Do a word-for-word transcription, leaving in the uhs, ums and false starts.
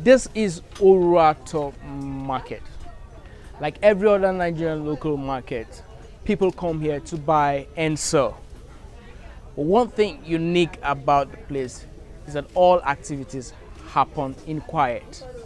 This is Orator Market. Like every other Nigerian local market, people come here to buy and sell. But one thing unique about the place is that all activities happen in quiet.